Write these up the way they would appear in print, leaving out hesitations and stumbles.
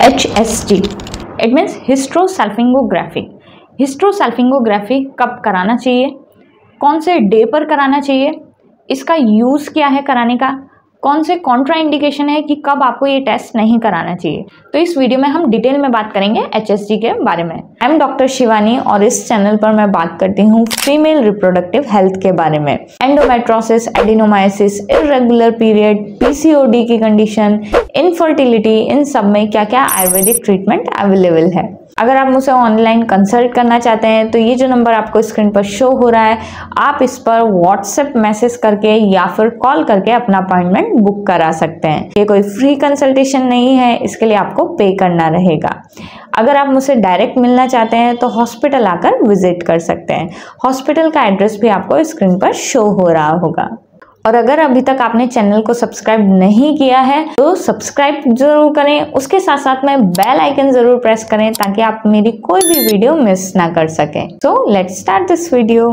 HSG, it means hysterosalpingography. Hysterosalpingography कब कराना चाहिए, कौन से डे पर कराना चाहिए, इसका यूज़ क्या है कराने का, कौन से कॉन्ट्रा इंडिकेशन है कि कब आपको ये टेस्ट नहीं कराना चाहिए। तो इस वीडियो में हम डिटेल में बात करेंगे HSG के बारे में। आई एम डॉक्टर शिवानी और इस चैनल पर मैं बात करती हूँ फीमेल रिप्रोडक्टिव हेल्थ के बारे में। Endometriosis, adenomyosis, irregular period, PCOD की कंडीशन, इनफर्टिलिटी, इन सब में क्या क्या आयुर्वेदिक ट्रीटमेंट अवेलेबल है। अगर आप मुझसे ऑनलाइन कंसल्ट करना चाहते हैं तो ये जो नंबर आपको स्क्रीन पर शो हो रहा है, आप इस पर व्हाट्सएप मैसेज करके या फिर कॉल करके अपना अपॉइंटमेंट बुक करा सकते हैं। ये कोई फ्री कंसल्टेशन नहीं है, इसके लिए आपको पे करना रहेगा। अगर आप मुझसे डायरेक्ट मिलना चाहते हैं तो हॉस्पिटल आकर विजिट कर सकते हैं। हॉस्पिटल का एड्रेस भी आपको स्क्रीन पर शो हो रहा होगा। और अगर अभी तक आपने चैनल को सब्सक्राइब नहीं किया है तो सब्सक्राइब जरूर करें, उसके साथ साथ में बेल आइकन जरूर प्रेस करें ताकि आप मेरी कोई भी वीडियो मिस ना कर सकें। So let's start this video.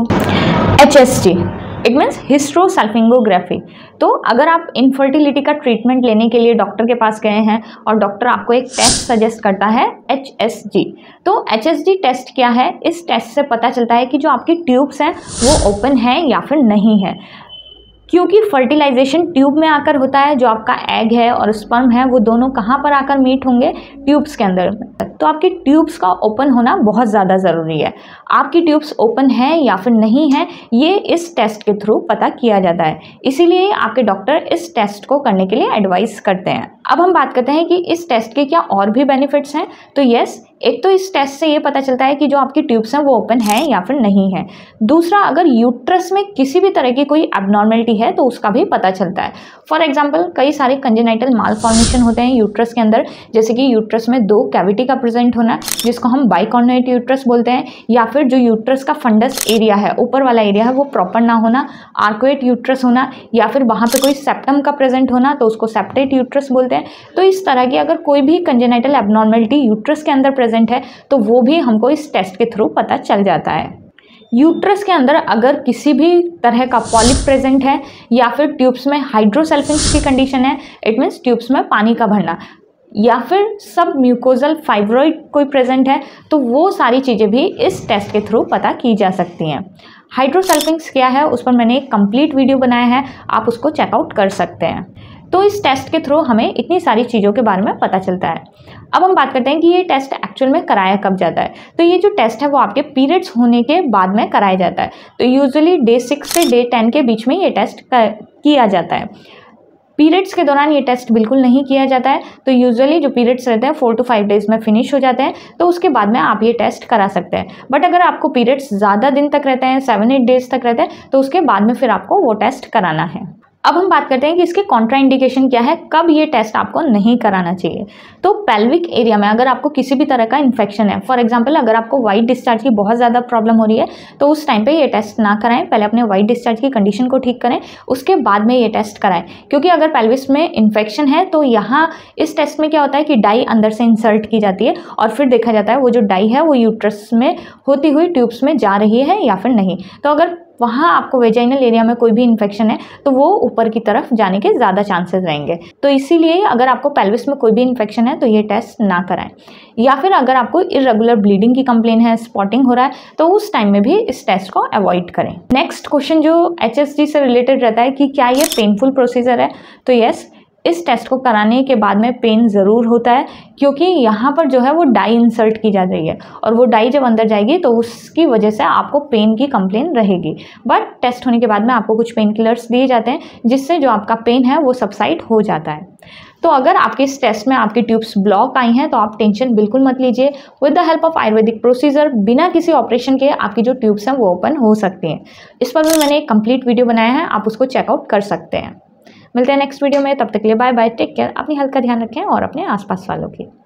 HSG, it means hysterosalpingography. तो अगर आप इनफर्टिलिटी का ट्रीटमेंट लेने के लिए डॉक्टर के पास गए हैं और डॉक्टर आपको एक टेस्ट सजेस्ट करता है HSG, तो HSG टेस्ट क्या है, इस टेस्ट से पता चलता है कि जो आपकी ट्यूब्स हैं वो ओपन है या फिर नहीं है। क्योंकि फर्टिलाइजेशन ट्यूब में आकर होता है, जो आपका एग है और स्पर्म है वो दोनों कहाँ पर आकर मीट होंगे, ट्यूब्स के अंदर। तो आपकी ट्यूब्स का ओपन होना बहुत ज़्यादा ज़रूरी है। आपकी ट्यूब्स ओपन है या फिर नहीं है, ये इस टेस्ट के थ्रू पता किया जाता है। इसीलिए आपके डॉक्टर इस टेस्ट को करने के लिए एडवाइस करते हैं। अब हम बात करते हैं कि इस टेस्ट के क्या और भी बेनिफिट्स हैं। तो यस, एक तो इस टेस्ट से ये पता चलता है कि जो आपकी ट्यूब्स हैं वो ओपन है या फिर नहीं है। दूसरा, अगर यूट्रस में किसी भी तरह की कोई एबनॉर्मेलिटी है तो उसका भी पता चलता है। फॉर एग्जांपल, कई सारे कंजेनाइटल मालफॉर्मेशन होते हैं यूट्रस के अंदर, जैसे कि यूट्रस में 2 कैविटी का प्रेजेंट होना, जिसको हम बाइकॉर्नुएट यूट्रस बोलते हैं, या फिर जो यूट्रस का फंडस एरिया है, ऊपर वाला एरिया है, वो प्रॉपर ना होना, आर्कुएट यूट्रस होना, या फिर वहाँ पे कोई सेप्टम का प्रेजेंट होना तो उसको सेप्टेट यूट्रस बोलते हैं। तो इस तरह की अगर कोई भी कंजेनाइटल एबनॉर्मेलिटी यूट्रस के अंदर प्रेजेंट है तो वो भी हमको इस टेस्ट के थ्रू पता चल जाता है। यूट्रस के अंदर अगर किसी भी तरह का पॉलिप प्रेजेंट है या फिर ट्यूब्स में हाइड्रोसल्फिंग्स की कंडीशन है, इट मीन्स ट्यूब्स में पानी का भरना, या फिर सब म्यूकोजल फाइब्रॉइड कोई प्रेजेंट है, तो वो सारी चीज़ें भी इस टेस्ट के थ्रू पता की जा सकती हैं। हाइड्रोसल्फिंग्स क्या है उस पर मैंने एक कंप्लीट वीडियो बनाया है, आप उसको चेकआउट कर सकते हैं। तो इस टेस्ट के थ्रू हमें इतनी सारी चीज़ों के बारे में पता चलता है। अब हम बात करते हैं कि ये टेस्ट एक्चुअल में कराया कब जाता है। तो ये जो टेस्ट है वो आपके पीरियड्स होने के बाद में कराया जाता है। तो यूजुअली डे 6 से डे 10 के बीच में ये टेस्ट किया जाता है। पीरियड्स के दौरान ये टेस्ट बिल्कुल नहीं किया जाता है। तो यूजुअली जो पीरियड्स रहते हैं 4 to 5 डेज में फिनिश हो जाते हैं, तो उसके बाद में आप ये टेस्ट करा सकते हैं। बट अगर आपको पीरियड्स ज़्यादा दिन तक रहते हैं, 7-8 डेज तक रहते हैं, तो उसके बाद में फिर आपको वो टेस्ट कराना है। अब हम बात करते हैं कि इसके कॉन्ट्रा इंडिकेशन क्या है, कब ये टेस्ट आपको नहीं कराना चाहिए। तो पेल्विक एरिया में अगर आपको किसी भी तरह का इन्फेक्शन है, फॉर एग्जांपल अगर आपको वाइट डिस्चार्ज की बहुत ज़्यादा प्रॉब्लम हो रही है, तो उस टाइम पे ये टेस्ट ना कराएं। पहले अपने वाइट डिस्चार्ज की कंडीशन को ठीक करें, उसके बाद में ये टेस्ट कराएं। क्योंकि अगर पेल्विस में इन्फेक्शन है तो यहाँ इस टेस्ट में क्या होता है कि डाई अंदर से इंसर्ट की जाती है और फिर देखा जाता है वो जो डाई है वो यूट्रस में होती हुई ट्यूब्स में जा रही है या फिर नहीं। तो अगर वहाँ आपको वेजाइनल एरिया में कोई भी इन्फेक्शन है तो वो ऊपर की तरफ जाने के ज़्यादा चांसेस रहेंगे। तो इसीलिए अगर आपको पेल्विस में कोई भी इन्फेक्शन है तो ये टेस्ट ना कराएं। या फिर अगर आपको इरेगुलर ब्लीडिंग की कंप्लेन है, स्पॉटिंग हो रहा है, तो उस टाइम में भी इस टेस्ट को अवॉइड करें। नेक्स्ट क्वेश्चन जो HSG से रिलेटेड रहता है कि क्या ये पेनफुल प्रोसीजर है। तो यस, इस टेस्ट को कराने के बाद में पेन ज़रूर होता है, क्योंकि यहाँ पर जो है वो डाई इंसर्ट की जा रही है और वो डाई जब अंदर जाएगी तो उसकी वजह से आपको पेन की कंप्लेन रहेगी। बट टेस्ट होने के बाद में आपको कुछ पेन किलर्स दिए जाते हैं जिससे जो आपका पेन है वो सबसाइड हो जाता है। तो अगर आपके इस टेस्ट में आपकी ट्यूब्स ब्लॉक आई हैं तो आप टेंशन बिल्कुल मत लीजिए। With the help of ayurvedic procedure बिना किसी ऑपरेशन के आपकी जो ट्यूब्स हैं वो ओपन हो सकती हैं। इस पर भी मैंने एक कंप्लीट वीडियो बनाया है, आप उसको चेकआउट कर सकते हैं। मिलते हैं नेक्स्ट वीडियो में, तब तक के लिए बाय बाय, टेक केयर, अपनी हेल्थ का ध्यान रखें और अपने आसपास वालों की।